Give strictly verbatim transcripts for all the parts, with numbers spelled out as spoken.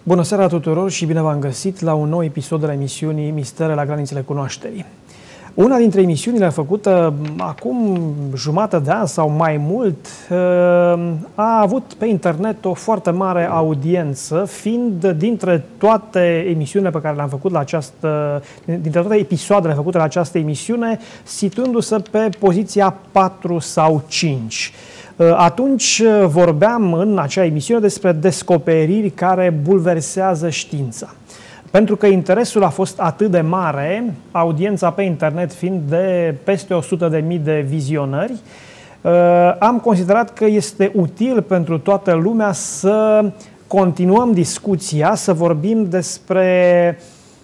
Bună seara tuturor și bine v-am găsit la un nou episod al emisiunii Mistere la granițele cunoașterii. Una dintre emisiunile făcută acum jumătate de an sau mai mult a avut pe internet o foarte mare audiență, fiind dintre toate emisiunile pe care le-am făcut la această, dintre toate episoadele făcute la această emisiune, situându-se pe poziția patru sau cinci. Atunci vorbeam în acea emisiune despre descoperiri care bulversează știința. Pentru că interesul a fost atât de mare, audiența pe internet fiind de peste o sută de mii de vizionări, am considerat că este util pentru toată lumea să continuăm discuția, să vorbim despre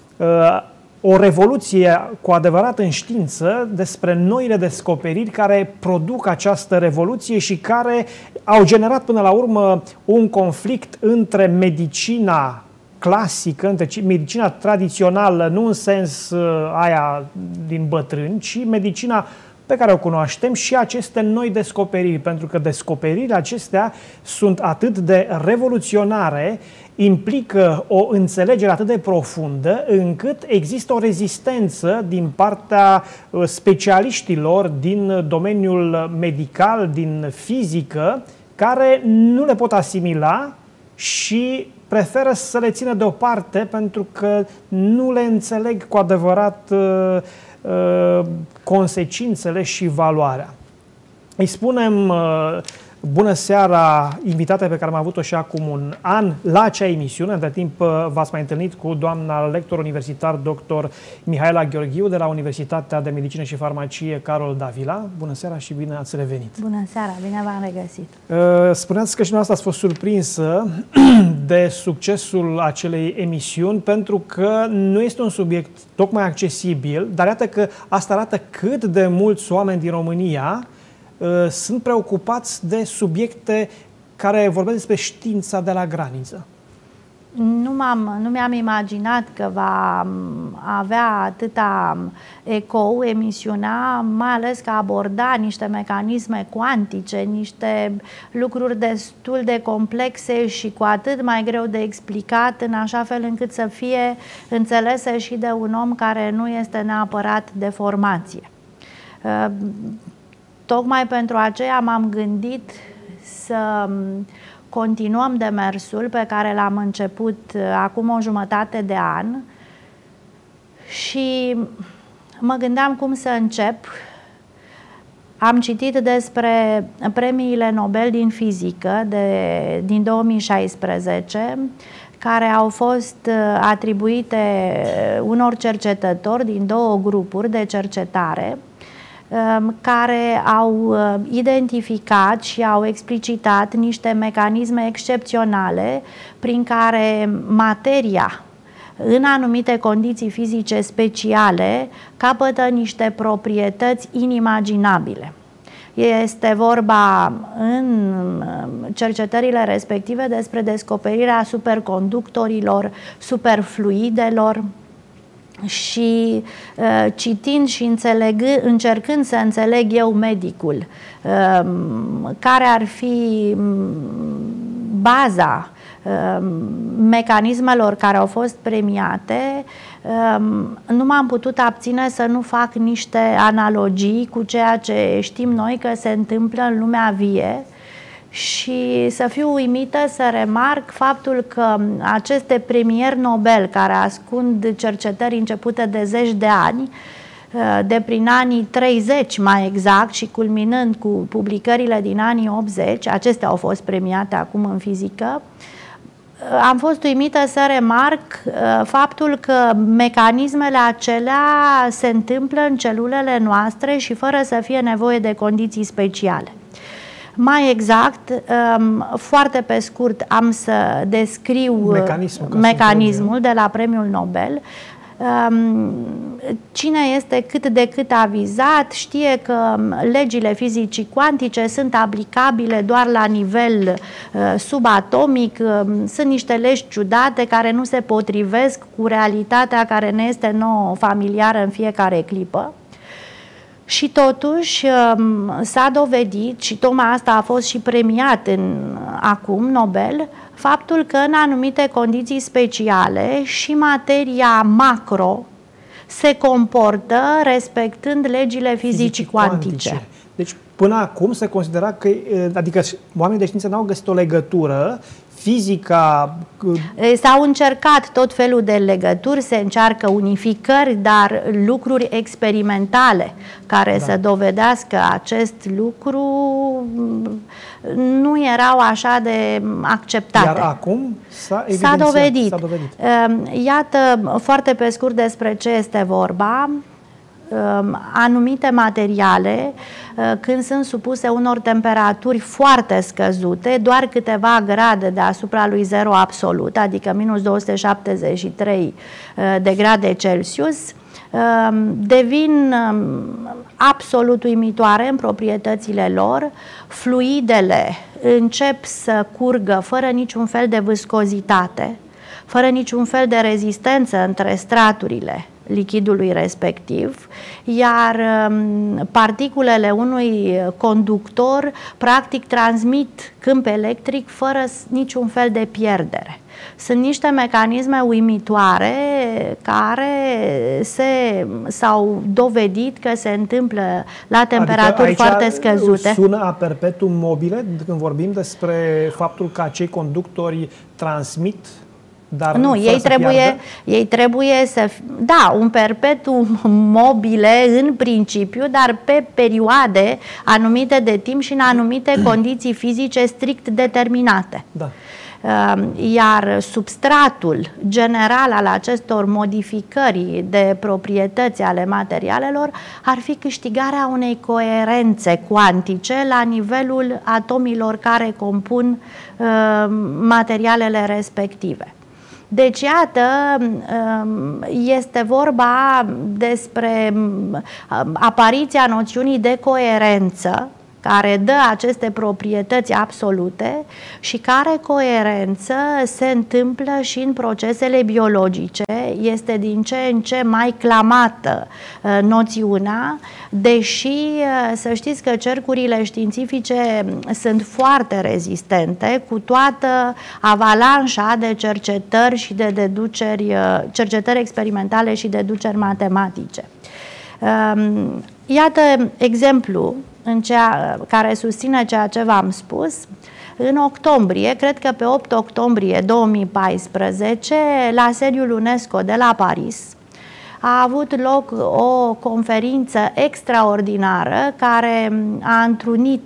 o revoluție cu adevărat în știință, despre noile descoperiri care produc această revoluție și care au generat până la urmă un conflict între medicina clasică, între medicina tradițională, nu în sens uh, aia din bătrâni, ci medicina pe care o cunoaștem și aceste noi descoperiri, pentru că descoperirile acestea sunt atât de revoluționare, implică o înțelegere atât de profundă, încât există o rezistență din partea specialiștilor din domeniul medical, din fizică, care nu le pot asimila și preferă să le țină deoparte pentru că nu le înțeleg cu adevărat uh, uh, consecințele și valoarea. Îi spunem uh, bună seara invitate pe care am avut-o și acum un an la acea emisiune. Între timp uh, v-ați mai întâlnit cu doamna lector universitar doctor Mihaela Gheorghiu de la Universitatea de Medicină și Farmacie Carol Davila. Bună seara și bine ați revenit! Bună seara, bine v-am regăsit! Uh, spuneați că și dumneavoastră ați fost surprinsă de succesul acelei emisiuni, pentru că nu este un subiect tocmai accesibil, dar iată că asta arată cât de mulți oameni din România uh, sunt preocupați de subiecte care vorbesc despre știința de la graniță. Nu, m-am, nu mi-am imaginat că va avea atâta ecou emisiunea, mai ales că aborda niște mecanisme cuantice, niște lucruri destul de complexe și cu atât mai greu de explicat, în așa fel încât să fie înțelese și de un om care nu este neapărat de formație. Tocmai pentru aceea m-am gândit să continuăm demersul pe care l-am început acum o jumătate de an și mă gândeam cum să încep. Am citit despre premiile Nobel din fizică de, din două mii șaisprezece, care au fost atribuite unor cercetători din două grupuri de cercetare care au identificat și au explicitat niște mecanisme excepționale prin care materia, în anumite condiții fizice speciale, capătă niște proprietăți inimaginabile. Este vorba în cercetările respective despre descoperirea superconductorilor, superfluidelor, și uh, citind și înțeleg, încercând să înțeleg eu, medicul, uh, care ar fi baza uh, mecanismelor care au fost premiate, uh, nu m-am putut abține să nu fac niște analogii cu ceea ce știm noi că se întâmplă în lumea vie și să fiu uimită să remarc faptul că aceste premieri Nobel, care ascund cercetări începute de zeci de ani, de prin anii treizeci mai exact și culminând cu publicările din anii optzeci, acestea au fost premiate acum în fizică, am fost uimită să remarc faptul că mecanismele acelea se întâmplă în celulele noastre și fără să fie nevoie de condiții speciale. Mai exact, foarte pe scurt, am să descriu mecanismul, mecanismul de la premiul Nobel. Cine este cât de cât avizat știe că legile fizicii cuantice sunt aplicabile doar la nivel subatomic, sunt niște legi ciudate care nu se potrivesc cu realitatea care ne este nouă familiară în fiecare clipă. Și totuși s-a dovedit, și tocmai asta a fost și premiat în, acum, Nobel, faptul că în anumite condiții speciale și materia macro se comportă respectând legile fizicii cuantice. cuantice. Deci până acum se considera că, adică oamenii de știință n-au găsit o legătură fizica. S-au încercat tot felul de legături, se încearcă unificări, dar lucruri experimentale care da. să dovedească acest lucru nu erau așa de acceptate. Iar acum s-a dovedit. dovedit. Iată, foarte pe scurt despre ce este vorba. Anumite materiale, când sunt supuse unor temperaturi foarte scăzute, doar câteva grade deasupra lui zero absolut, adică minus două sute șaptezeci și trei de grade Celsius, devin absolut uimitoare în proprietățile lor. Fluidele încep să curgă fără niciun fel de viscozitate, fără niciun fel de rezistență între straturile lichidului respectiv, iar particulele unui conductor practic transmit câmp electric fără niciun fel de pierdere. Sunt niște mecanisme uimitoare care s-au dovedit că se întâmplă la temperaturi adică foarte scăzute. Sună a perpetuum mobile când vorbim despre faptul că acei conductori transmit. Dar nu, ei trebuie, ei trebuie să... Da, un perpetuum mobile în principiu, dar pe perioade anumite de timp și în anumite condiții fizice strict determinate. Da. Iar substratul general al acestor modificări de proprietăți ale materialelor ar fi câștigarea unei coerențe cuantice la nivelul atomilor care compun materialele respective. Deci, iată, este vorba despre apariția noțiunii de coerență, care dă aceste proprietăți absolute și care coerență se întâmplă și în procesele biologice. Este din ce în ce mai clamată uh, noțiunea, deși uh, să știți că cercurile științifice sunt foarte rezistente, cu toată avalanșa de cercetări și de deduceri, uh, cercetări experimentale și deduceri matematice. Uh, iată exemplu în cea, care susține ceea ce v-am spus. În octombrie, cred că pe opt octombrie două mii paisprezece, la sediul UNESCO de la Paris, a avut loc o conferință extraordinară care a întrunit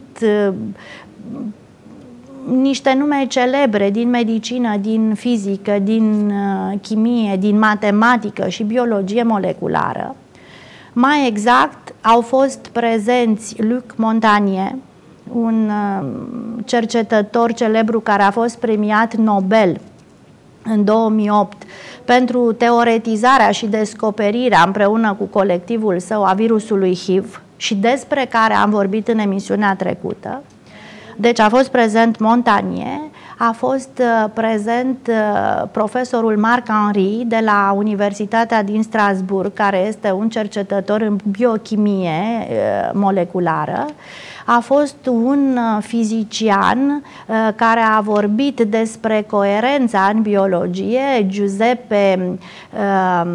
niște nume celebre din medicină, din fizică, din chimie, din matematică și biologie moleculară. Mai exact, au fost prezenți Luc Montagnier, un cercetător celebru care a fost premiat Nobel în două mii opt pentru teoretizarea și descoperirea împreună cu colectivul său a virusului H I V și despre care am vorbit în emisiunea trecută. Deci a fost prezent Montagnier, a fost prezent profesorul Marc Henry de la Universitatea din Strasbourg, care este un cercetător în biochimie moleculară. A fost un fizician care a vorbit despre coerența în biologie, Giuseppe um,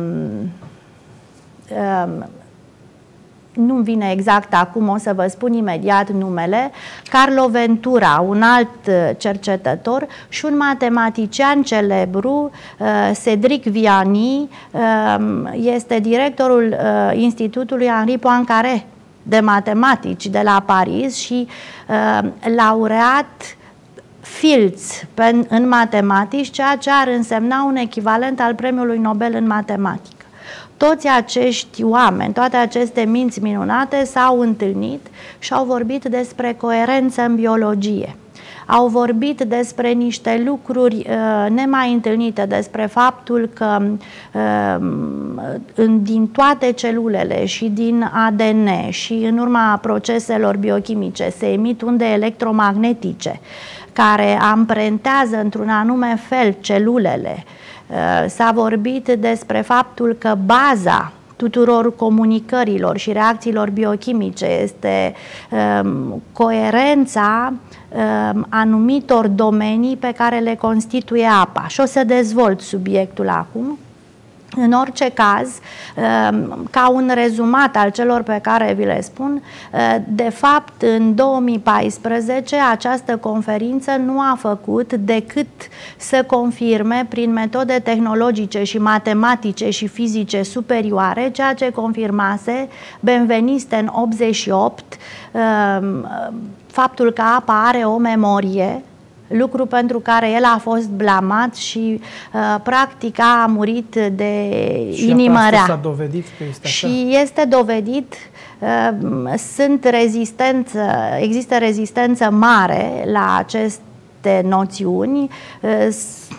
um, nu-mi vine exact acum, o să vă spun imediat numele, Carlo Ventura, un alt cercetător, și un matematician celebru, Cédric Vianney, este directorul Institutului Henri Poincaré de matematici de la Paris și laureat Fields în matematici, ceea ce ar însemna un echivalent al premiului Nobel în matematică. Toți acești oameni, toate aceste minți minunate s-au întâlnit și au vorbit despre coerență în biologie. Au vorbit despre niște lucruri uh, nemai întâlnite, despre faptul că uh, în, din toate celulele și din A D N și în urma proceselor biochimice se emit unde electromagnetice care amprentează într-un anume fel celulele. S-a vorbit despre faptul că baza tuturor comunicărilor și reacțiilor biochimice, este um, coerența um, anumitor domenii pe care le constituie apa. Și o să dezvolt subiectul acum. În orice caz, ca un rezumat al celor pe care vi le spun, de fapt, în două mii paisprezece această conferință nu a făcut decât să confirme prin metode tehnologice și matematice și fizice superioare ceea ce confirmase Benveniste în optzeci și opt, faptul că apa are o memorie, lucru pentru care el a fost blamat și uh, practic a murit de și inimă rea. S-a dovedit că este și așa. este dovedit, uh, sunt rezistență, există rezistență mare la aceste noțiuni. Uh,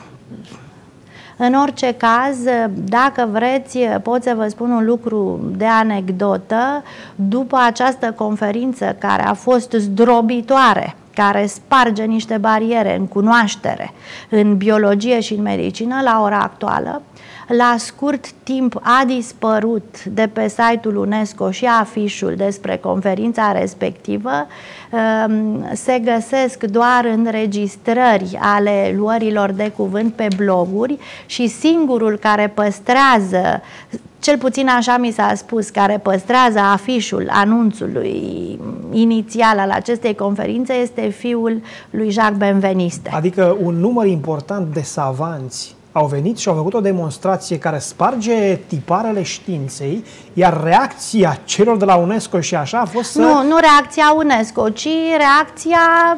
În orice caz, dacă vreți, pot să vă spun un lucru de anecdotă. După această conferință care a fost zdrobitoare, care sparge niște bariere în cunoaștere, în biologie și în medicină, la ora actuală, la scurt timp a dispărut de pe site-ul UNESCO și afișul despre conferința respectivă. Se găsesc doar înregistrări ale luărilor de cuvânt pe bloguri și singurul care păstrează, cel puțin așa mi s-a spus, care păstrează afișul anunțului inițial al acestei conferințe este fiul lui Jacques Benveniste. Adică un număr important de savanți au venit și au făcut o demonstrație care sparge tiparele științei, iar reacția celor de la UNESCO și așa a fost să... Nu, nu reacția UNESCO, ci reacția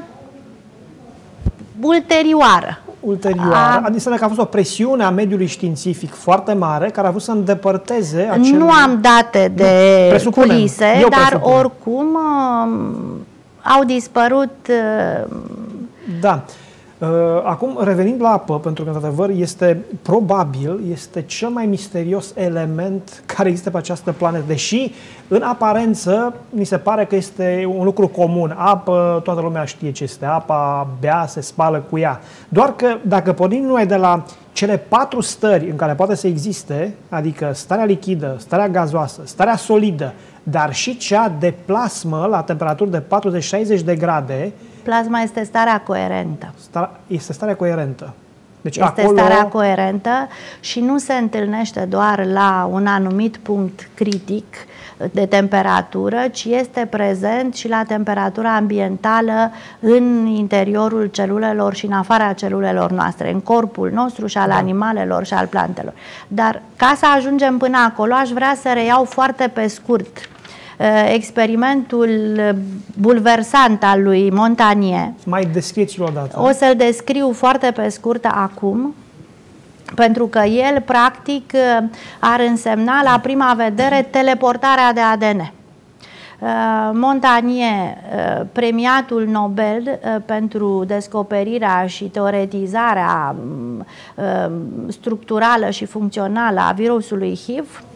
ulterioară. ulterioară, adică că a fost o presiune a mediului științific foarte mare care a vrut să îndepărteze acel... Nu am date de culise, dar presupun. oricum au dispărut... Da. Acum, revenind la apă, pentru că, într-adevăr, este probabil, este cel mai misterios element care există pe această planetă. Deși, în aparență, mi se pare că este un lucru comun. Apă, toată lumea știe ce este apa, bea, se spală cu ea. Doar că, dacă pornim noi de la cele patru stări în care poate să existe, adică starea lichidă, starea gazoasă, starea solidă, dar și cea de plasmă la temperaturi de patruzeci șaizeci de grade, plasma este starea coerentă. Starea, este starea coerentă. Deci este acolo... starea coerentă și nu se întâlnește doar la un anumit punct critic de temperatură, ci este prezent și la temperatura ambientală în interiorul celulelor și în afara celulelor noastre, în corpul nostru și al da. animalelor și al plantelor. Dar ca să ajungem până acolo, aș vrea să reiau foarte pe scurt experimentul bulversant al lui Montagnier. Mai descrieți-l odată. O să-l descriu foarte pe scurt acum, pentru că el, practic, ar însemna, la prima vedere, teleportarea de A D N. Montagnier, premiatul Nobel pentru descoperirea și teoretizarea structurală și funcțională a virusului H I V,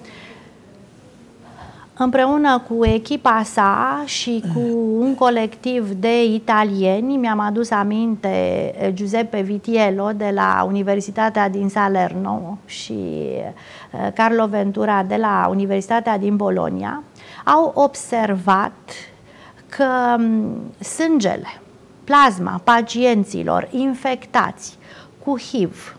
împreună cu echipa sa și cu un colectiv de italieni, mi-am adus aminte Giuseppe Vitiello de la Universitatea din Salerno și Carlo Ventura de la Universitatea din Bologna, au observat că sângele, plasma pacienților infectați cu H I V,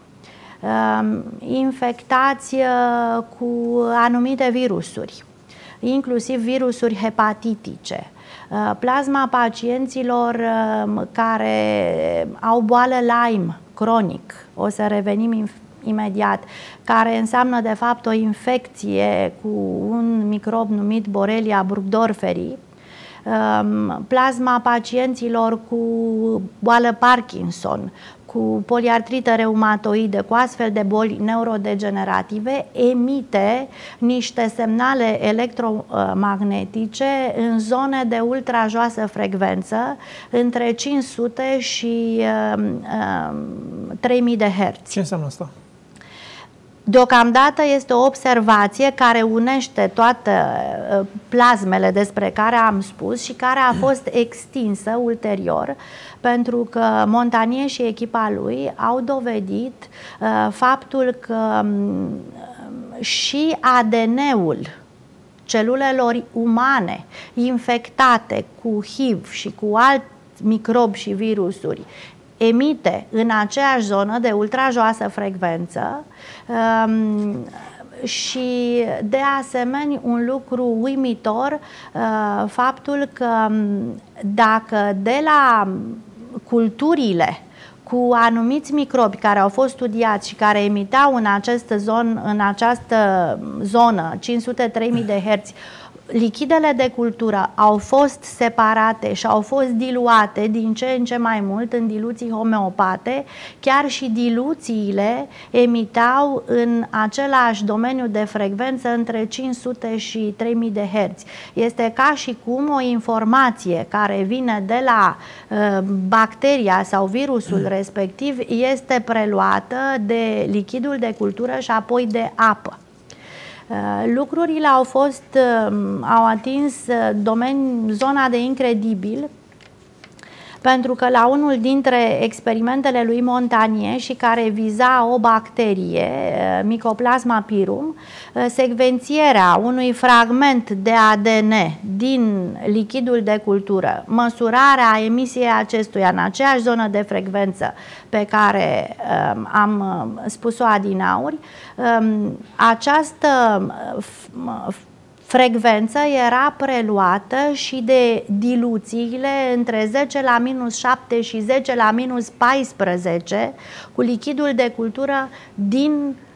infectați cu anumite virusuri, inclusiv virusuri hepatitice, plasma pacienților care au boală Lyme cronic, o să revenim imediat, care înseamnă de fapt o infecție cu un microb numit Borrelia burgdorferi, plasma pacienților cu boală Parkinson, cu poliartrită reumatoidă, cu astfel de boli neurodegenerative, emite niște semnale electromagnetice în zone de ultrajoasă frecvență, între cinci sute și uh, uh, trei mii de herți. Ce înseamnă asta? Deocamdată este o observație care unește toate plasmele despre care am spus și care a fost extinsă ulterior, pentru că Montagnier și echipa lui au dovedit uh, faptul că um, și A D N-ul celulelor umane infectate cu H I V și cu alți microbi și virusuri emite în aceeași zonă de ultrajoasă frecvență. Um, și de asemenea un lucru uimitor, uh, faptul că dacă de la culturile cu anumiți microbi care au fost studiați și care emiteau în, acest zon, în această zonă cinci sute trei mii de herți, lichidele de cultură au fost separate și au fost diluate din ce în ce mai mult în diluții homeopate, chiar și diluțiile emitau în același domeniu de frecvență între cinci sute și trei mii de herți. Este ca și cum o informație care vine de la uh, bacteria sau virusul respectiv este preluată de lichidul de cultură și apoi de apă. Lucrurile au fost, au atins domeni, zona de incredibil, pentru că la unul dintre experimentele lui Montagnier și care viza o bacterie, Mycoplasma pyrum, secvențierea unui fragment de A D N din lichidul de cultură, măsurarea emisiei acestuia în aceeași zonă de frecvență pe care um, am spus-o adinauri, um, această frecvență era preluată și de diluțiile între zece la minus șapte și zece la minus paisprezece cu lichidul de cultură din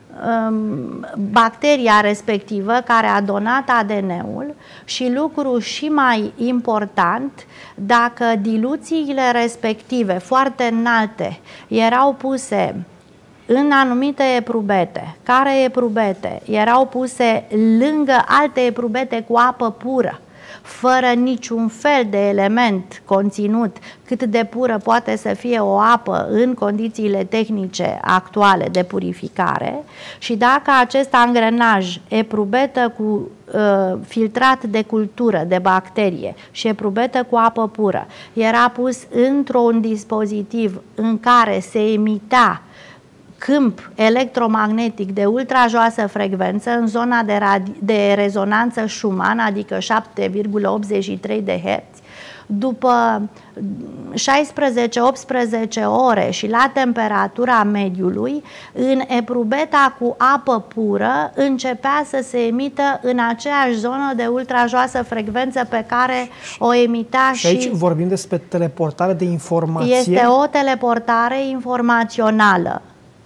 um, bacteria respectivă care a donat A D N-ul și, lucru și mai important, dacă diluțiile respective foarte înalte erau puse în anumite eprubete, care eprubete erau puse lângă alte eprubete cu apă pură, fără niciun fel de element conținut, cât de pură poate să fie o apă în condițiile tehnice actuale de purificare, și dacă acest angrenaj, eprubetă cu uh, filtrat de cultură, de bacterie și eprubetă cu apă pură, era pus într-un dispozitiv în care se emita câmp electromagnetic de ultrajoasă frecvență în zona de, de rezonanță Schumann, adică șapte virgulă optzeci și trei de herți, după șaisprezece optsprezece ore și la temperatura mediului, în eprubeta cu apă pură începea să se emită în aceeași zonă de ultrajoasă frecvență pe care o emita și... Și aici vorbim despre teleportare de informație. Este o teleportare informațională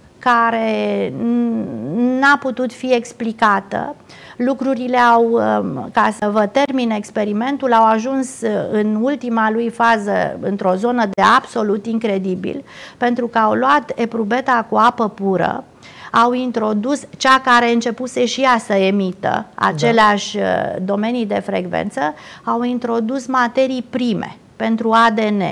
care n-a putut fi explicată. Lucrurile au, ca să vă termin experimentul, au ajuns în ultima lui fază într-o zonă de absolut incredibil, pentru că au luat eprubeta cu apă pură, au introdus cea care începuse și ea să emită aceleași da. domenii de frecvență, au introdus materii prime pentru A D N,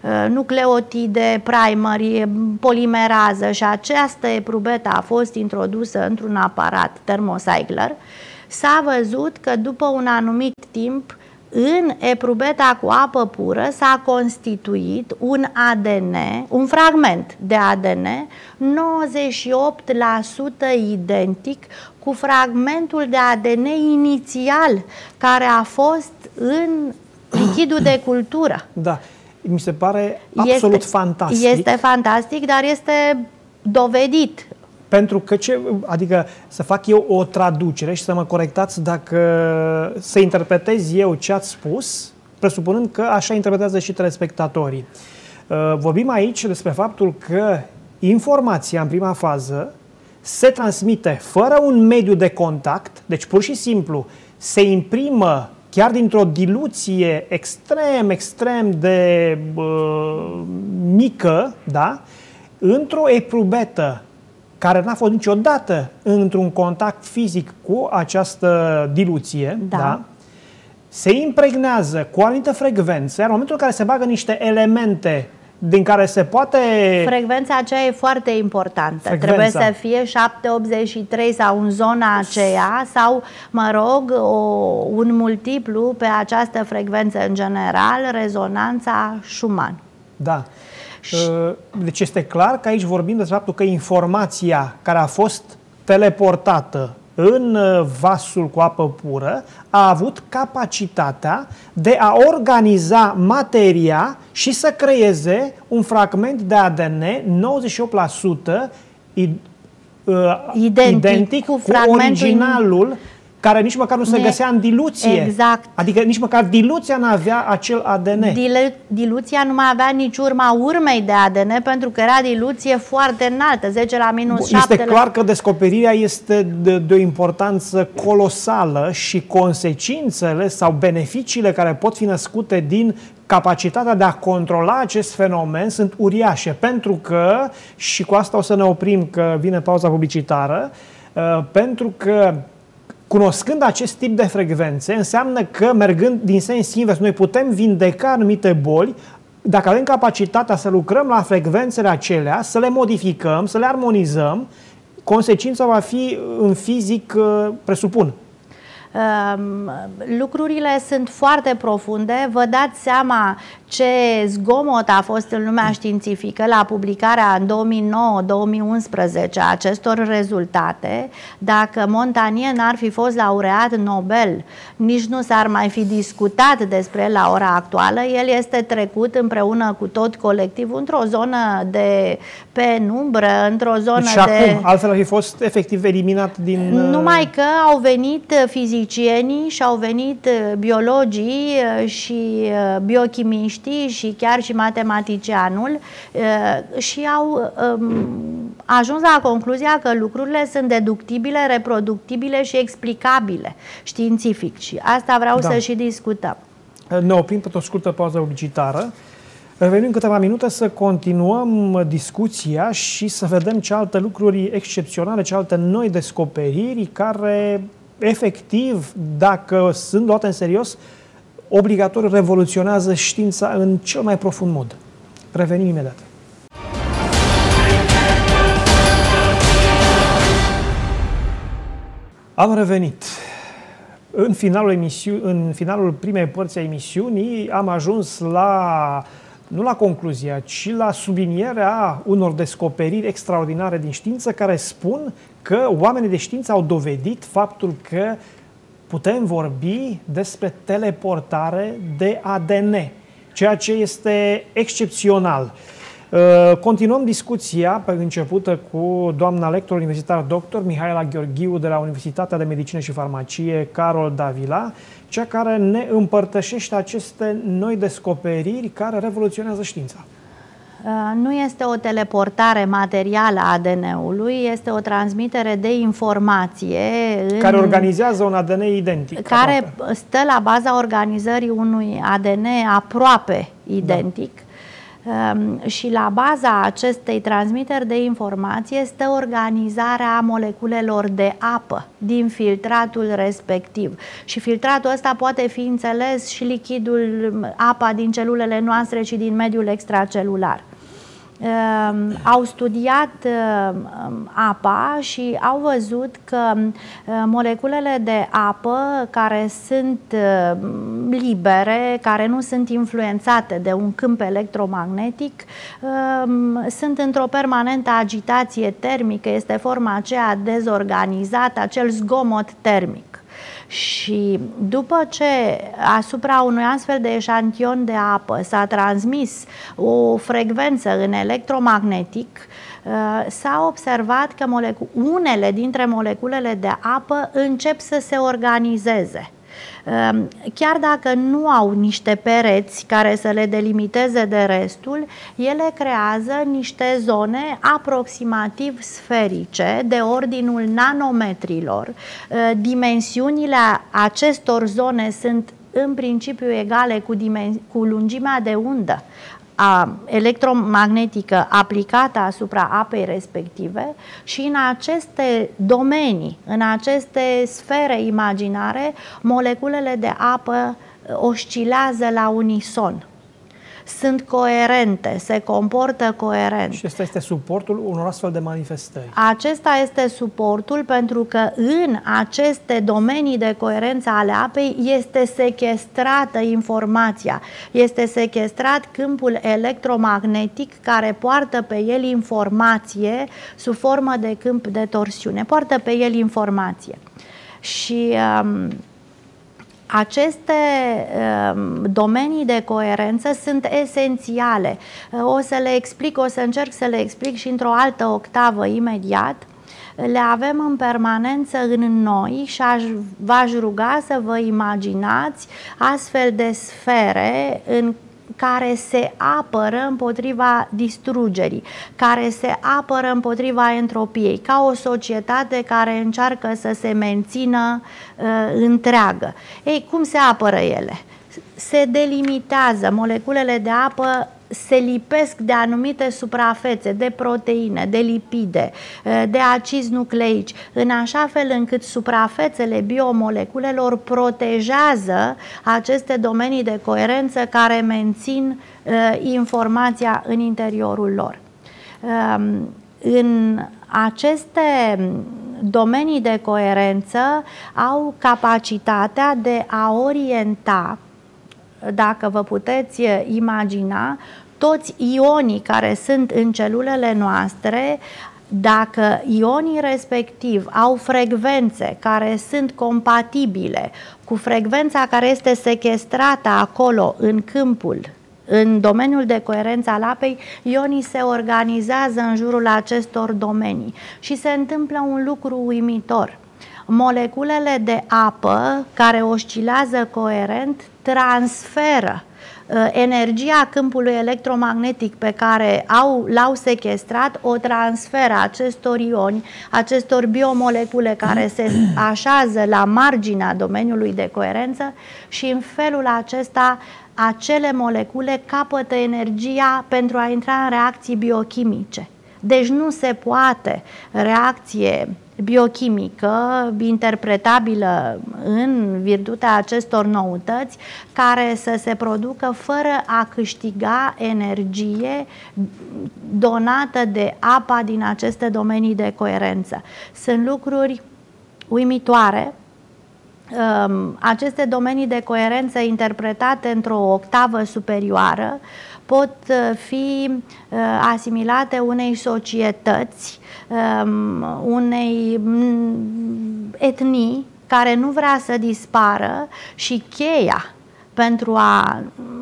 nucleotide, primări, polimerază, și această eprubetă a fost introdusă într-un aparat termocycler. S-a văzut că după un anumit timp în eprubeta cu apă pură s-a constituit un A D N, un fragment de A D N nouăzeci și opt la sută identic cu fragmentul de A D N inițial care a fost în lichidul de cultură. Da, mi se pare absolut este, fantastic. Este fantastic, dar este dovedit. Pentru că, ce, adică să fac eu o traducere și să mă corectați dacă să interpretez eu ce ați spus, presupunând că așa interpretează și telespectatorii. Vorbim aici despre faptul că informația în prima fază se transmite fără un mediu de contact, deci pur și simplu se imprimă chiar dintr-o diluție extrem, extrem de uh, mică, da? Într-o eprubetă care n-a fost niciodată într-un contact fizic cu această diluție, da. Da? Se impregnează cu o anumită frecvență, iar în momentul în care se bagă niște elemente din care se poate... Frecvența aceea e foarte importantă. Frecvența. Trebuie să fie șapte optzeci și trei sau în zona aceea sau, mă rog, o, un multiplu pe această frecvență în general, rezonanța Schumann. Da. Deci este clar că aici vorbim despre faptul că informația care a fost teleportată în vasul cu apă pură a avut capacitatea de a organiza materia și să creeze un fragment de A D N nouăzeci și opt la sută identic, identic cu, cu originalul, care nici măcar nu se găsea în diluție. Exact. Adică nici măcar diluția nu avea acel A D N. Dilu diluția nu mai avea nici urma urmei de A D N, pentru că era diluție foarte înaltă, zece la minus șapte. Este clar că descoperirea este de, de o importanță colosală și consecințele sau beneficiile care pot fi născute din capacitatea de a controla acest fenomen sunt uriașe, pentru că, și cu asta o să ne oprim că vine pauza publicitară, uh, pentru că cunoscând acest tip de frecvențe, înseamnă că, mergând din sens invers, noi putem vindeca anumite boli dacă avem capacitatea să lucrăm la frecvențele acelea, să le modificăm, să le armonizăm. Consecința va fi în fizic, presupun. Lucrurile sunt foarte profunde. Vă dați seama ce zgomot a fost în lumea științifică la publicarea în două mii nouă două mii unsprezece a acestor rezultate. Dacă Montagnier n-ar fi fost laureat Nobel, nici nu s-ar mai fi discutat despre el la ora actuală. El este trecut împreună cu tot colectivul într-o zonă de penumbră, într-o zonă deci de... acum, altfel ar fi fost efectiv eliminat din... Numai că au venit fizicienii și au venit biologii și biochimiștii și chiar și matematicianul și au ajuns la concluzia că lucrurile sunt deductibile, reproductibile și explicabile științific. Și asta vreau da. să și discutăm. Ne oprim pe o scurtă pauză publicitară. Revenim în câteva minute să continuăm discuția și să vedem ce alte lucruri excepționale, ce alte noi descoperiri care, efectiv, dacă sunt luate în serios, obligatoriu revoluționează știința în cel mai profund mod. Revenim imediat. Am revenit. În finalul, emisiu- în finalul primei părți a emisiunii am ajuns la, nu la concluzia, ci la sublinierea unor descoperiri extraordinare din știință care spun că oamenii de știință au dovedit faptul că putem vorbi despre teleportare de A D N, ceea ce este excepțional. Continuăm discuția pe începută cu doamna lector universitar doctor Mihaela Gheorghiu de la Universitatea de Medicină și Farmacie Carol Davila, cea care ne împărtășește aceste noi descoperiri care revoluționează știința. Nu este o teleportare materială a A D N-ului, este o transmitere de informație în... care organizează un A D N identic. Care aproape. stă la baza organizării unui A D N aproape identic. Da. Și la baza acestei transmiteri de informație stă organizarea moleculelor de apă din filtratul respectiv. Și filtratul ăsta poate fi înțeles și lichidul, apa din celulele noastre și din mediul extracelular. Uh, au studiat uh, apa și au văzut că uh, moleculele de apă care sunt uh, libere, care nu sunt influențate de un câmp electromagnetic, uh, sunt într-o permanentă agitație termică, este forma aceea dezorganizată, acel zgomot termic. Și după ce asupra unui astfel de eșantion de apă s-a transmis o frecvență în electromagnetic, s-a observat că unele dintre moleculele de apă încep să se organizeze. Chiar dacă nu au niște pereți care să le delimiteze de restul, ele creează niște zone aproximativ sferice, de ordinul nanometrilor. Dimensiunile acestor zone sunt în principiu egale cu, cu lungimea de undă a electromagnetică aplicată asupra apei respective și în aceste domenii, în aceste sfere imaginare, moleculele de apă oscilează la unison. Sunt coerente, se comportă coerent. Și acesta este suportul unor astfel de manifestări. Acesta este suportul pentru că în aceste domenii de coerență ale apei este sechestrată informația. Este sechestrat câmpul electromagnetic care poartă pe el informație sub formă de câmp de torsiune. Poartă pe el informație. Și um, aceste um, domenii de coerență sunt esențiale. O să le explic, o să încerc să le explic și într-o altă octavă imediat. Le avem în permanență în noi și aș, v-aș ruga să vă imaginați astfel de sfere în care se apără împotriva distrugerii, care se apără împotriva entropiei, ca o societate care încearcă să se mențină uh, întreagă. Ei, cum se apără ele? Se delimitează, moleculele de apă se lipesc de anumite suprafețe, de proteine, de lipide, de acizi nucleici, în așa fel încât suprafețele biomoleculelor protejează aceste domenii de coerență care mențin uh, informația în interiorul lor. Uh, în aceste domenii de coerență au capacitatea de a orienta, dacă vă puteți imagina, toți ionii care sunt în celulele noastre, dacă ionii respectiv au frecvențe care sunt compatibile cu frecvența care este sechestrată acolo în câmpul, în domeniul de coerență al apei, ionii se organizează în jurul acestor domenii și se întâmplă un lucru uimitor. Moleculele de apă care oscilează coerent transferă uh, energia câmpului electromagnetic pe care au, l-au sequestrat, o transferă acestor ioni, acestor biomolecule care se așează la marginea domeniului de coerență și în felul acesta acele molecule capătă energia pentru a intra în reacții biochimice. Deci nu se poate reacție biochimică interpretabilă în virtutea acestor noutăți care să se producă fără a câștiga energie donată de apa din aceste domenii de coerență. Sunt lucruri uimitoare. Aceste domenii de coerență interpretate într-o octavă superioară pot fi asimilate unei societăți, unei etnii care nu vrea să dispară și cheia pentru a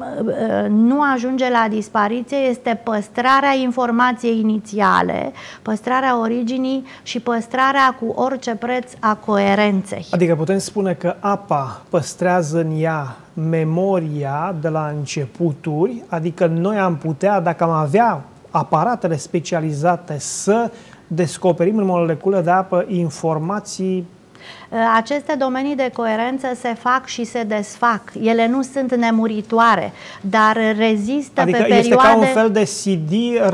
nu ajunge la dispariție este păstrarea informației inițiale, păstrarea originii și păstrarea cu orice preț a coerenței. Adică putem spune că apa păstrează în ea memoria de la începuturi, adică noi am putea, dacă am avea aparatele specializate, să descoperim în molecule de apă informații. Aceste domenii de coerență se fac și se desfac. Ele nu sunt nemuritoare, dar rezistă adică pe perioade... Adică este ca un fel de C D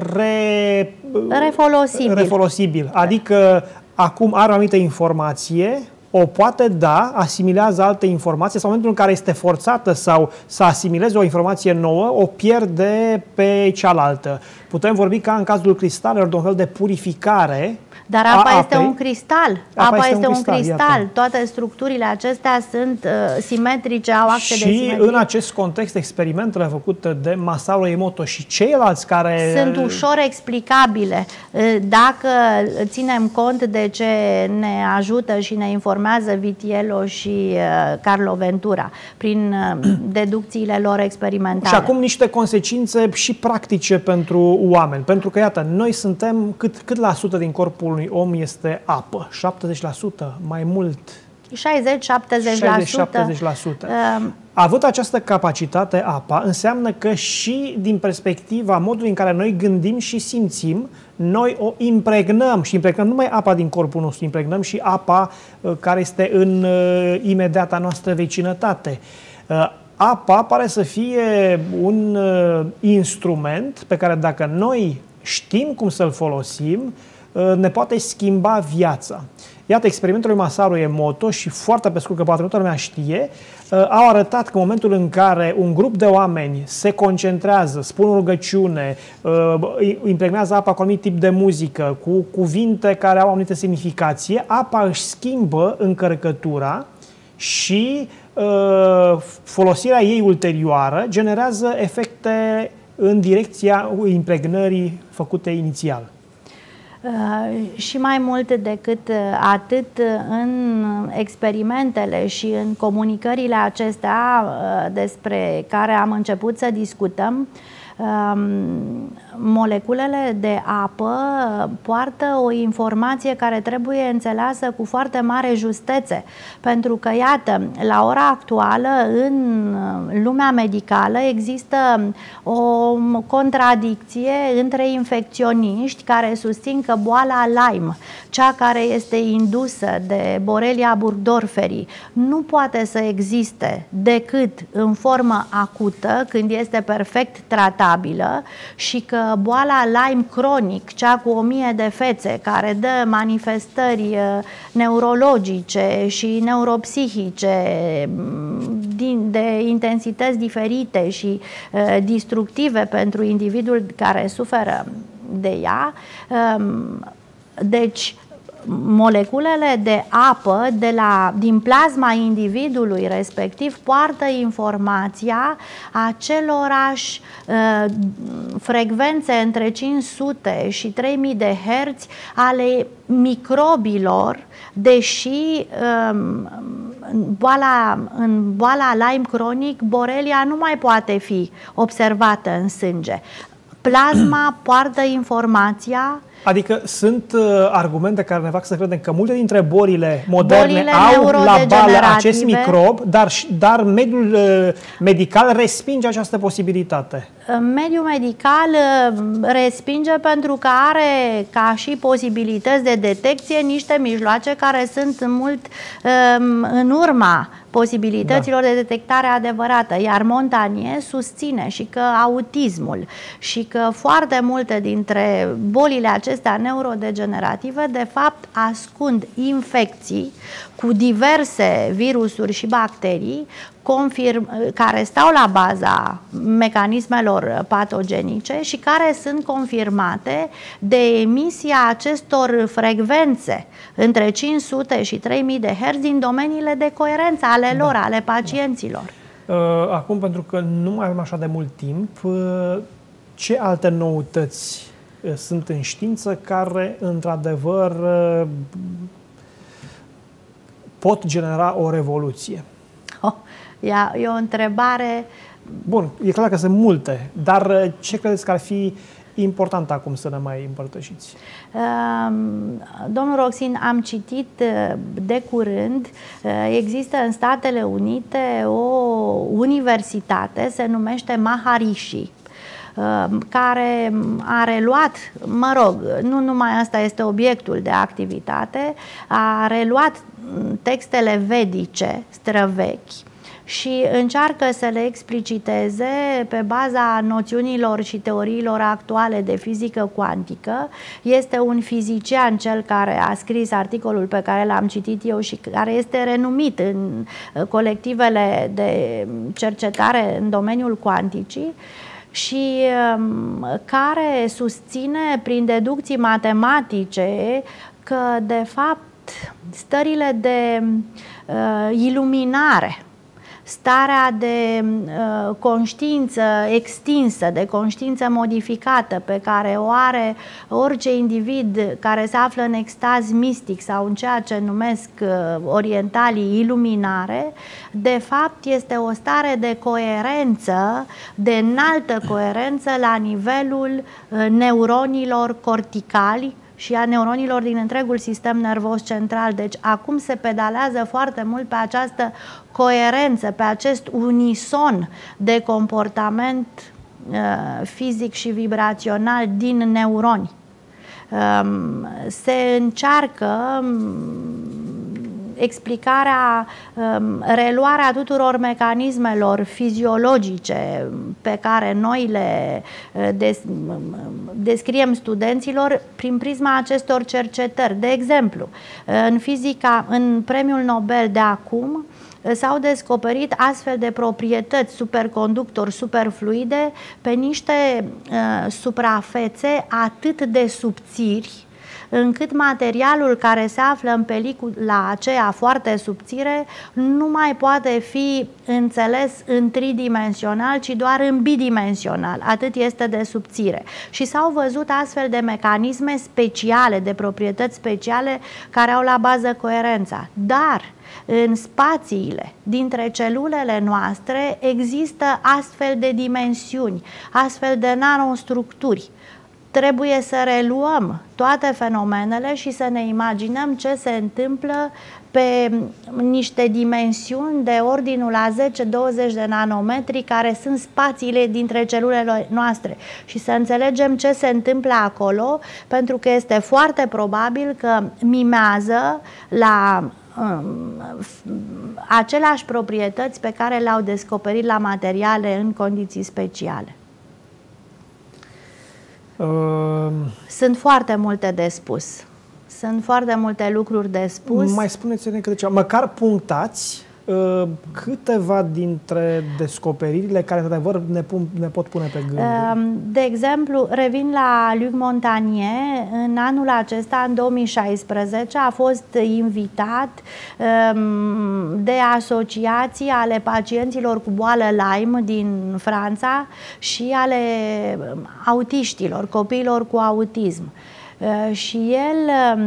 re... refolosibil. refolosibil. Adică acum are o anumită informație, o poate da, asimilează alte informații, sau în momentul în care este forțată sau să asimileze o informație nouă, o pierde pe cealaltă. Putem vorbi ca în cazul cristalelor de un fel de purificare. Dar apa este un cristal. Apa, apa este, este un cristal. cristal. Toate structurile acestea sunt uh, simetrice, au axe și de simetrie. Și în acest context, experimentele făcute de Masaru Emoto și ceilalți care... sunt ușor explicabile. Dacă ținem cont de ce ne ajută și ne informează Vitiello și uh, Carlo Ventura prin uh, deducțiile lor experimentale. Și acum niște consecințe și practice pentru oameni. Pentru că, iată, noi suntem, cât, cât la sută din corpul unui om este apă? șaptezeci la sută? Mai mult? șaizeci șaptezeci la sută. Um, Având această capacitate apa, înseamnă că și din perspectiva modului în care noi gândim și simțim, noi o impregnăm și impregnăm numai apa din corpul nostru, impregnăm și apa uh, care este în uh, imediata noastră vecinătate. Uh, apa pare să fie un uh, instrument pe care dacă noi știm cum să-l folosim, ne poate schimba viața. Iată, experimentul lui Masaru Emoto, și foarte pe scurt, că poate toată lumea știe, au arătat că în momentul în care un grup de oameni se concentrează, spun o rugăciune, impregnează apa cu un anumit tip de muzică, cu cuvinte care au o anumită semnificație, apa își schimbă încărcătura și folosirea ei ulterioară generează efecte în direcția impregnării făcute inițial. Și mai mult decât atât, în experimentele și în comunicările acestea despre care am început să discutăm, moleculele de apă poartă o informație care trebuie înțeleasă cu foarte mare justețe, pentru că, iată, la ora actuală, în lumea medicală, există o contradicție între infecționiști care susțin că boala Lyme, cea care este indusă de Borrelia burgdorferi, nu poate să existe decât în formă acută, când este perfect tratabilă, și că boala Lyme cronic, cea cu o mie de fețe, care dă manifestări neurologice și neuropsihice de intensități diferite și destructive pentru individul care suferă de ea, deci moleculele de apă de la, din plasma individului respectiv poartă informația acelorași uh, frecvențe între cinci sute și trei mii de herți ale microbilor, deși um, boala, în boala Lyme cronic, Borrelia nu mai poate fi observată în sânge. Plasma poartă informația. Adică sunt uh, argumente care ne fac să credem că multe dintre bolile moderne bolile au la bală acest microb, dar, dar mediul uh, medical respinge această posibilitate. Mediul medical respinge pentru că are ca și posibilități de detecție niște mijloace care sunt mult um, în urma posibilităților da. de detectare adevărată, iar Montagnier susține și că autismul și că foarte multe dintre bolile acestea neurodegenerative de fapt ascund infecții cu diverse virusuri și bacterii confirm, care stau la baza mecanismelor patogenice și care sunt confirmate de emisia acestor frecvențe între cinci sute și trei mii de herți din domeniile de coerență ale lor, da. ale pacienților. Acum, pentru că nu mai avem așa de mult timp, ce alte noutăți sunt în știință care, într-adevăr, pot genera o revoluție? Oh, e o întrebare... Bun, e clar că sunt multe, dar ce credeți că ar fi important acum să ne mai împărtășiți? Domnul Roxin, am citit de curând, există în Statele Unite o universitate, se numește Maharishi, care a reluat, mă rog, nu numai asta este obiectul de activitate, a reluat textele vedice străvechi și încearcă să le expliciteze pe baza noțiunilor și teoriilor actuale de fizică cuantică. Este un fizician cel care a scris articolul pe care l-am citit eu și care este renumit în colectivele de cercetare în domeniul cuanticii și um, care susține prin deducții matematice că de fapt stările de uh, iluminare, starea de uh, conștiință extinsă, de conștiință modificată pe care o are orice individ care se află în extaz mistic sau în ceea ce numesc uh, orientalii iluminare, de fapt este o stare de coerență, de înaltă coerență la nivelul uh, neuronilor corticali și a neuronilor din întregul sistem nervos central. Deci acum se pedalează foarte mult pe această coerență, pe acest unison de comportament uh, fizic și vibrațional din neuroni. Um, se încearcă um, explicarea, um, reluarea tuturor mecanismelor fiziologice pe care noi le uh, des, descriem studenților prin prisma acestor cercetări. De exemplu, în fizica, în premiul Nobel de acum, s-au descoperit astfel de proprietăți superconductori, superfluide pe niște uh, suprafețe atât de subțiri încât materialul care se află în pelicula aceea foarte subțire nu mai poate fi înțeles în tridimensional, ci doar în bidimensional. Atât este de subțire. Și s-au văzut astfel de mecanisme speciale, de proprietăți speciale care au la bază coerența. Dar în spațiile dintre celulele noastre există astfel de dimensiuni, astfel de nanostructuri. Trebuie să reluăm toate fenomenele și să ne imaginăm ce se întâmplă pe niște dimensiuni de ordinul a zece douăzeci de nanometri, care sunt spațiile dintre celulele noastre, și să înțelegem ce se întâmplă acolo, pentru că este foarte probabil că mimează la aceleași proprietăți pe care le-au descoperit la materiale în condiții speciale. Uh... Sunt foarte multe de spus. Sunt foarte multe lucruri de spus. Mai spuneți-ne câte ceva, măcar punctați uh, câteva dintre descoperirile care, într-adevăr, ne, ne pot pune pe gânduri. Uh, de exemplu, revin la Luc Montagnier. În anul acesta, în două mii șaisprezece, a fost invitat uh, de asociații ale pacienților cu boală Lyme din Franța și ale autiștilor, copiilor cu autism. Și el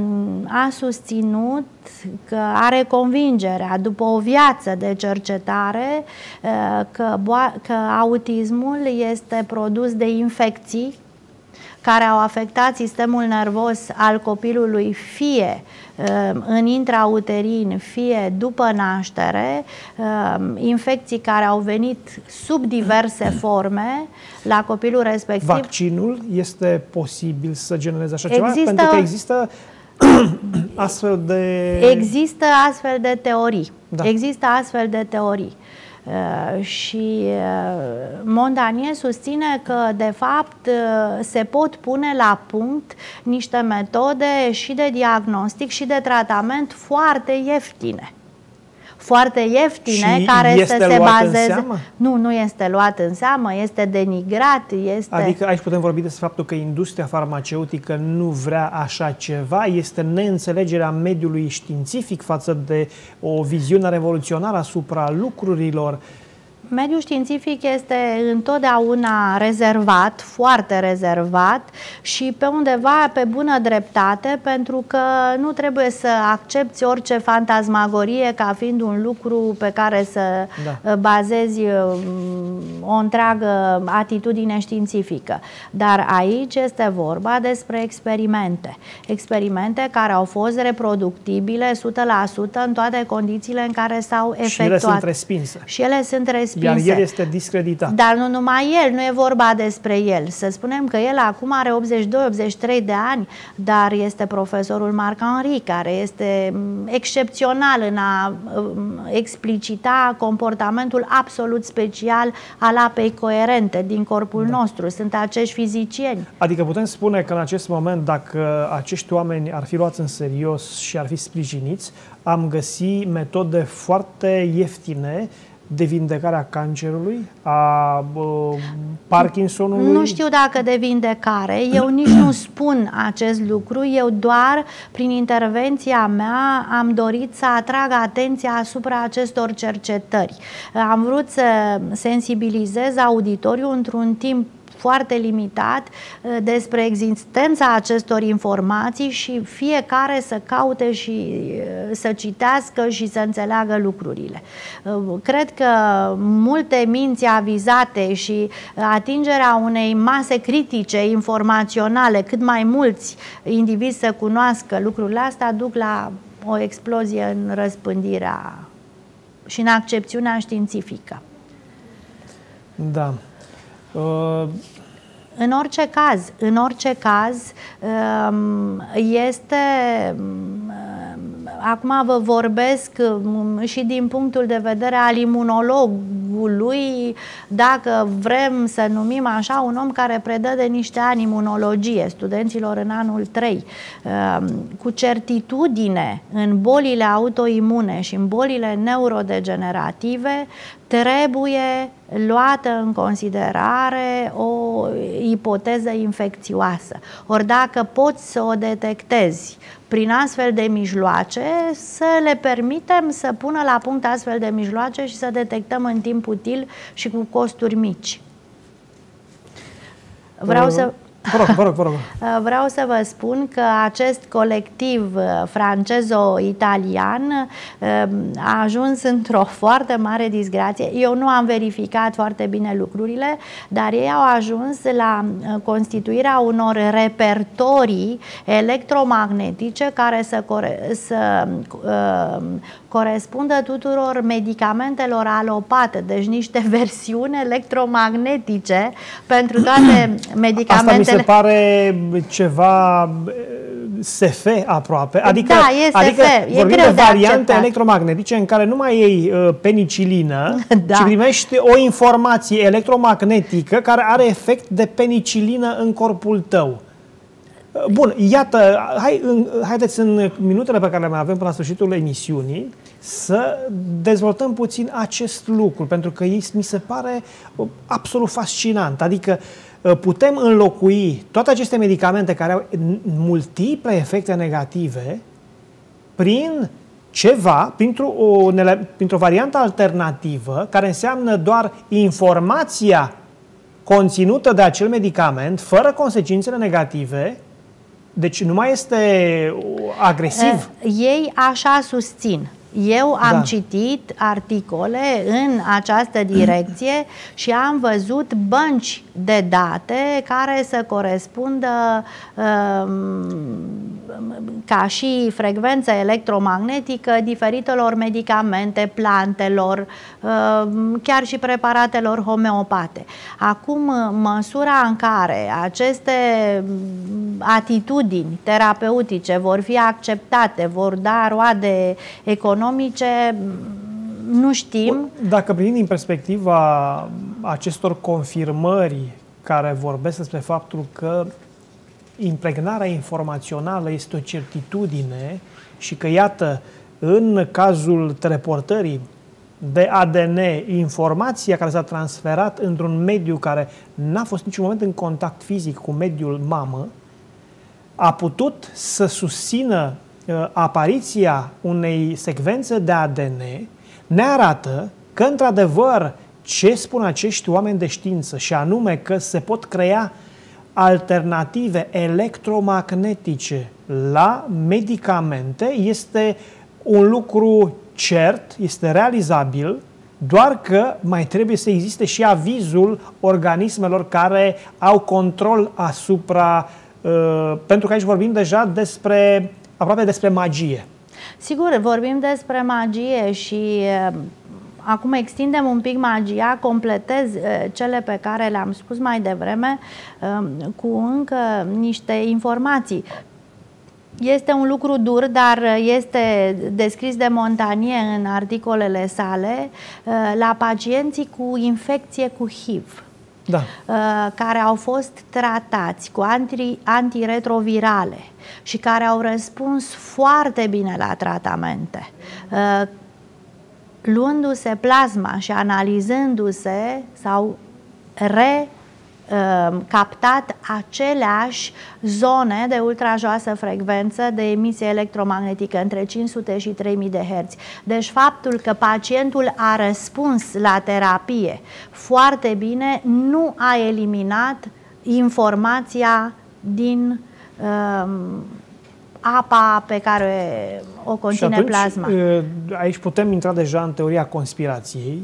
a susținut că are convingerea, după o viață de cercetare, că, că autismul este produs de infecții care au afectat sistemul nervos al copilului, fie în intrauterin, fie după naștere, infecții care au venit sub diverse forme la copilul respectiv. Vaccinul este posibil să genereze așa există, ceva? Pentru că există astfel de... Există astfel de teorii. Da. Există astfel de teorii. Uh, și uh, Montagnier susține că, de fapt, uh, se pot pune la punct niște metode și de diagnostic și de tratament foarte ieftine. Foarte ieftine, și care să se bazeze... Nu, nu este luat în seamă, este denigrat. Este... Adică aici putem vorbi despre faptul că industria farmaceutică nu vrea așa ceva, este neînțelegerea mediului științific față de o viziune revoluționară asupra lucrurilor. Mediul științific este întotdeauna rezervat, foarte rezervat, și pe undeva pe bună dreptate, pentru că nu trebuie să accepti orice fantasmagorie ca fiind un lucru pe care să da. bazezi o întreagă atitudine științifică. Dar aici este vorba despre experimente. Experimente care au fost reproductibile o sută la sută în toate condițiile în care s-au efectuat. Și ele sunt respinse. Și ele sunt respinse. Iar el este discreditat. Dar nu numai el, nu e vorba despre el. Să spunem că el acum are optzeci și doi optzeci și trei de ani, dar este profesorul Marc Henry, care este excepțional în a explicita comportamentul absolut special al apei coerente din corpul da. nostru. Sunt acești fizicieni. Adică putem spune că în acest moment, dacă acești oameni ar fi luați în serios și ar fi sprijiniți, am găsit metode foarte ieftine de vindecarea cancerului, a uh, Parkinsonului? Nu știu dacă de vindecare, eu nici nu spun acest lucru, eu doar prin intervenția mea am dorit să atrag atenția asupra acestor cercetări. Am vrut să sensibilizez auditoriul într-un timp foarte limitat despre existența acestor informații și fiecare să caute și să citească și să înțeleagă lucrurile. Cred că multe minți avizate și atingerea unei mase critice informaționale, cât mai mulți indivizi să cunoască lucrurile astea, duc la o explozie în răspândirea și în accepțiunea științifică. Da. Uh... În orice caz, în orice caz, este, acum vă vorbesc și din punctul de vedere al imunologului, dacă vrem să numim așa, un om care predă de niște ani imunologie studenților în anul trei, cu certitudine în bolile autoimune și în bolile neurodegenerative, trebuie luată în considerare o ipoteză infecțioasă. Ori dacă poți să o detectezi prin astfel de mijloace, să le permitem să pună la punct astfel de mijloace și să detectăm în timp util și cu costuri mici. Vreau uh. să... Vă rog, vă rog, vă rog. Vreau să vă spun că acest colectiv francezo-italian a ajuns într-o foarte mare disgrație. Eu nu am verificat foarte bine lucrurile, dar ei au ajuns la constituirea unor repertorii electromagnetice care să, core să uh, corespundă tuturor medicamentelor alopate, deci niște versiuni electromagnetice pentru toate medicamentele. Asta mi se pare ceva S F aproape, adică, da, e adică S F. vorbim E greu de variante acceptat. electromagnetice în care nu mai iei uh, penicilină, da. ci primești o informație electromagnetică care are efect de penicilină în corpul tău. Bun, iată, hai, în, haideți în minutele pe care le mai avem până la sfârșitul emisiunii să dezvoltăm puțin acest lucru, pentru că mi se pare absolut fascinant. Adică putem înlocui toate aceste medicamente care au multiple efecte negative prin ceva, printr-o, o, printr-o variantă alternativă care înseamnă doar informația conținută de acel medicament, fără consecințele negative. Deci nu mai este agresiv. Ei așa susțin. Eu am da. citit articole în această direcție și am văzut bănci de date care să corespundă um, ca și frecvență electromagnetică diferitelor medicamente, plantelor, um, chiar și preparatelor homeopate. Acum, măsura în care aceste atitudini terapeutice vor fi acceptate, vor da roade economice, nu știm. Dacă privim din perspectiva acestor confirmări care vorbesc despre faptul că impregnarea informațională este o certitudine și că, iată, în cazul teleportării de A D N, informația care s-a transferat într-un mediu care n-a fost niciun moment în contact fizic cu mediul mamă, a putut să susțină uh, apariția unei secvențe de A D N, ne arată că, într-adevăr, ce spun acești oameni de știință, și anume că se pot crea alternative electromagnetice la medicamente, este un lucru cert, este realizabil, doar că mai trebuie să existe și avizul organismelor care au control asupra, uh, pentru că aici vorbim deja despre, aproape despre magie. Sigur, vorbim despre magie și uh, acum extindem un pic magia, completez uh, cele pe care le-am spus mai devreme uh, cu încă niște informații. Este un lucru dur, dar este descris de Montagnier în articolele sale la pacienții cu infecție cu H I V, da. care au fost tratați cu anti, antiretrovirale și care au răspuns foarte bine la tratamente. Luându-se plasma și analizându-se sau re captat aceleași zone de ultrajoasă frecvență de emisie electromagnetică între cinci sute și trei mii de herți. Deci faptul că pacientul a răspuns la terapie foarte bine nu a eliminat informația din um, apa pe care o conține și atunci, plasma. Aici putem intra deja în teoria conspirației.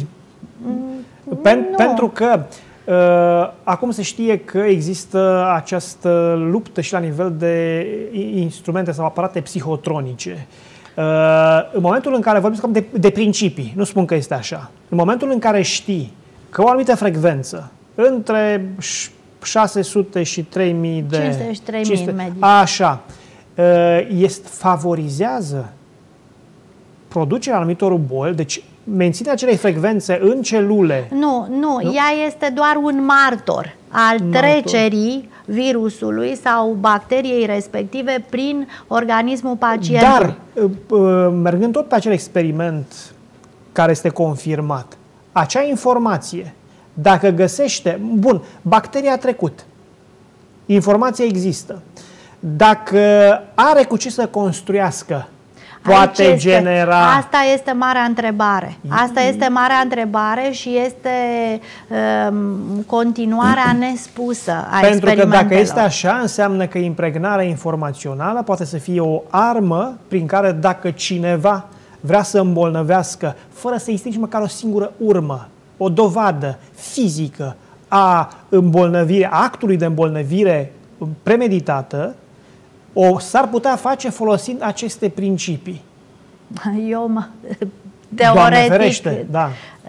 Pen, pentru că Uh, acum se știe că există această luptă și la nivel de instrumente sau aparate psihotronice. Uh, în momentul în care vorbim de, de principii, nu spun că este așa, în momentul în care știi că o anumită frecvență între șase sute și trei mii de... cinci sute și trei mii în medie. Așa. Uh, este, favorizează producerea anumitor boli, deci menținerea acelei frecvențe în celule. Nu, nu, nu, ea este doar un martor al martor. trecerii virusului sau bacteriei respective prin organismul pacientului. Dar, mergând tot pe acel experiment care este confirmat, acea informație, dacă găsește, bun, bacteria a trecut, informația există, dacă are cu ce să construiască, poate este, genera... Asta este marea întrebare. Asta este marea întrebare și este um, continuarea nespusă a Pentru că dacă este experimentelor. așa, înseamnă că impregnarea informațională poate să fie o armă prin care dacă cineva vrea să îmbolnăvească, fără să existe nici măcar o singură urmă, o dovadă fizică a îmbolnăvirii, a actului de îmbolnăvire premeditată, o s-ar putea face folosind aceste principii. Eu mă, Doamne teoretic, ferește, da.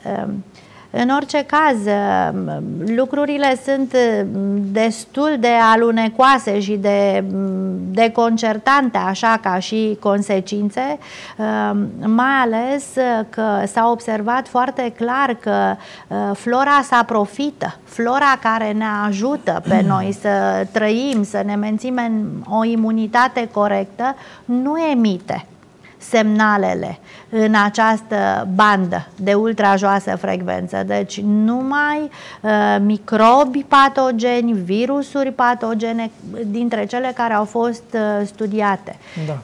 În orice caz, lucrurile sunt destul de alunecoase și de deconcertante, așa ca și consecințe, mai ales că s-a observat foarte clar că flora sa profită, flora care ne ajută pe noi să trăim, să ne menținem o imunitate corectă, nu emite semnalele în această bandă de ultrajoasă frecvență. Deci numai uh, microbi patogeni, virusuri patogene dintre cele care au fost uh, studiate. Da.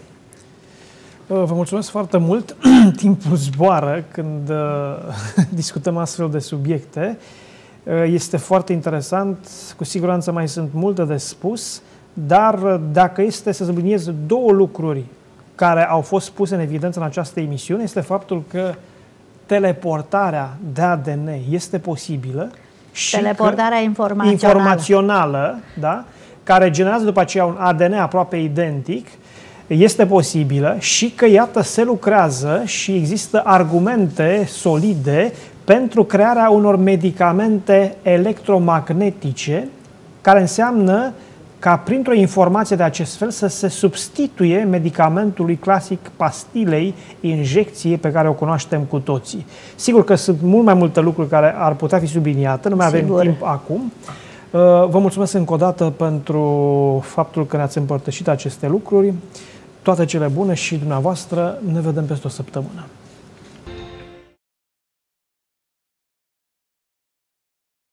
Vă mulțumesc foarte mult. Timpul zboară când uh, discutăm astfel de subiecte. Uh, este foarte interesant. Cu siguranță mai sunt multe de spus, dar dacă este să subliniez două lucruri care au fost puse în evidență în această emisiune, este faptul că teleportarea de A D N este posibilă și teleportarea informațională, informațională, da, care generează după aceea un A D N aproape identic, este posibilă și că, iată, se lucrează și există argumente solide pentru crearea unor medicamente electromagnetice, care înseamnă ca printr-o informație de acest fel să se substituie medicamentului clasic, pastilei, injecție pe care o cunoaștem cu toții. Sigur că sunt mult mai multe lucruri care ar putea fi subliniate, nu mai avem Sigur. timp acum. Vă mulțumesc încă o dată pentru faptul că ne-ați împărtășit aceste lucruri. Toate cele bune și dumneavoastră, ne vedem peste o săptămână.